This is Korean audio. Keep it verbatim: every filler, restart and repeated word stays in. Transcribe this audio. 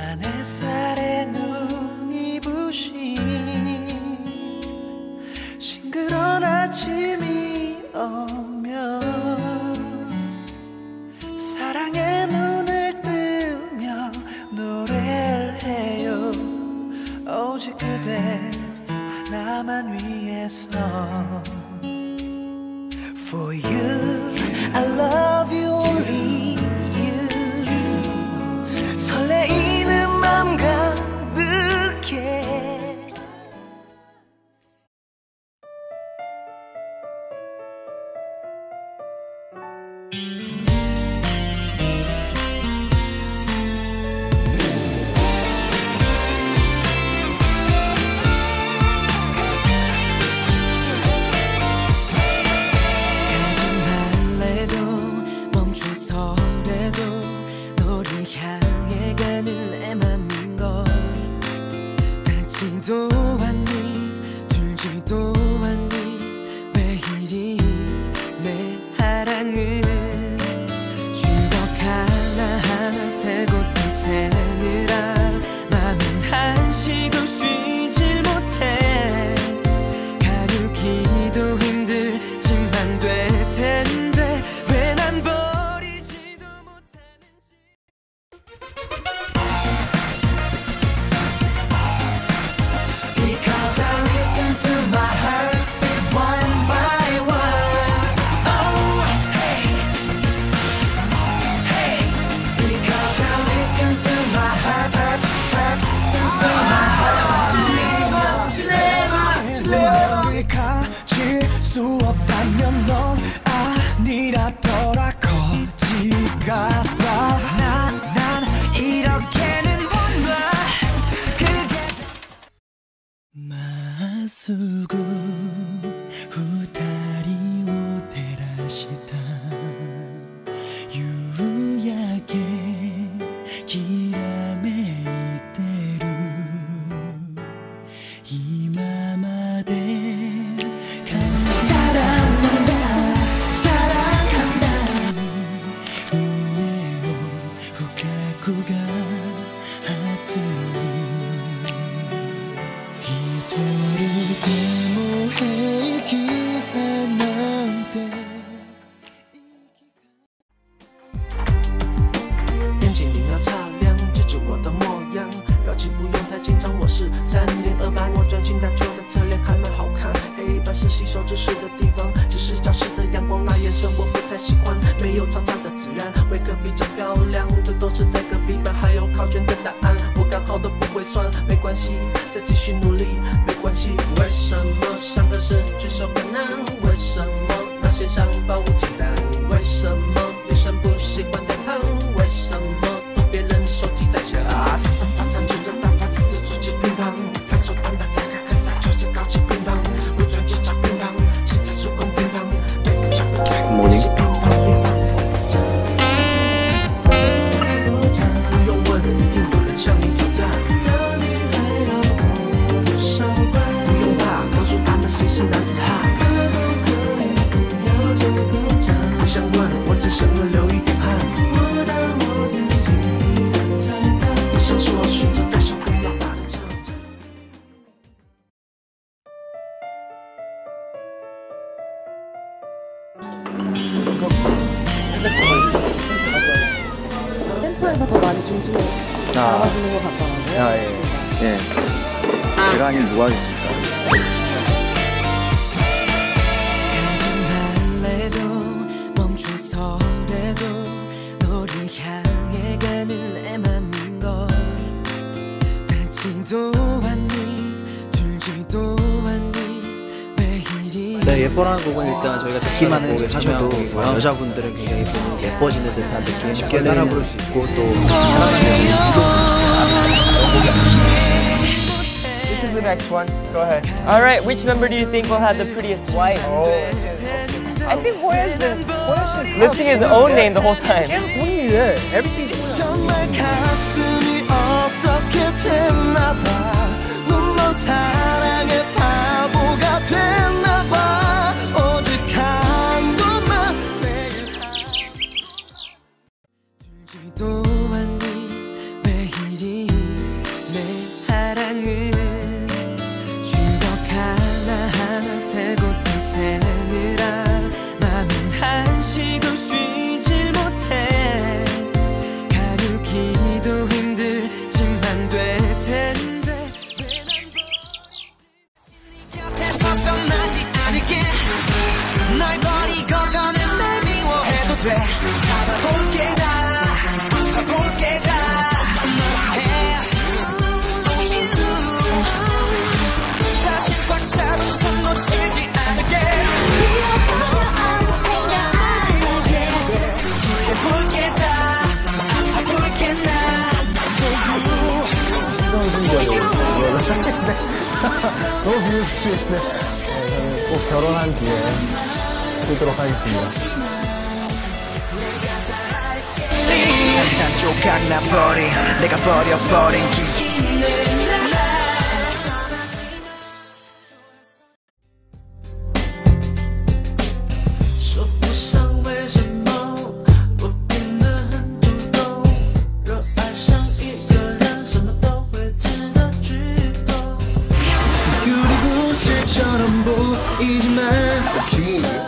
난 햇살에 눈이 부신 싱그러운 아침이 오면 사랑의 눈을 뜨며 노래를 해요. 오직 그대 하나만 위해서. For you, I love you, only you. 설레이는 맘 가득해. 도 않니 줄지도 않니 왜 이리 내 사랑은 추억 하나하나 세고 또 새느라 맘은 한시도 쉬질 못해. 가누기도 힘들지만 될 텐데 왜 난 버리지도 못하는지. 가질 수 없다면 넌 아니라더라. 거지 같아. 난, 난 이렇게는 못 놔. 그게 마수구 후다리 오테라시다. 유야게 기라메 이때루 이마마데是吸收知识的地方，只是教室的阳光那眼神我不太喜欢，没有嘈杂的自然，为何比较漂亮的都是在隔壁班，还有考卷的答案我刚好都不会算，没关系，再继续努力，没关系。为什么上课时举手更难？为什么那些想法无简单？为什么女生不喜欢太胖？为什么躲别人手机在响？啊，这身发长就让大发自自出去乒乓，反手短打再看看啥就是高级乒乓。 센터에서 더 많이 중심을 잡아주는 것 같더라고요. 아, 예. 예. 제가 아니면 누가 하겠습니까? 네, 예뻐라는 곡은 일단 저희가 듣기만 하셔도 여자분들은 굉장히 보면 예뻐지는 듯한 느낌 쉽게 따라 부를 수 있고 또 This is the next one. Go ahead. All right, which member do you think will have the prettiest wife? Oh, I think Hoya's been listing his own name the whole time. Everything's 또 왔니 왜 이리 내 사랑은 쉴것 하나하나 세고 또 새느라 맘은 한시도 쉬질 못해 가누기도 힘들지만 될 텐데 곁에 벗어나지 않을게 널 버리고 더는 날 미워해도 돼 잡아볼게 다 볼게 다 다시 꽉 잡은 손 놓치지 않을게 볼게 다 볼게 나 너무 비웃으시네. 저는 꼭 결혼한 뒤에 보도록 하겠습니다. 난 조각나버린 내가 버려버린 기 说不上为什么我变得很主动，若爱上一个人，什么都会值得举动。 그리고 실처럼 보이지만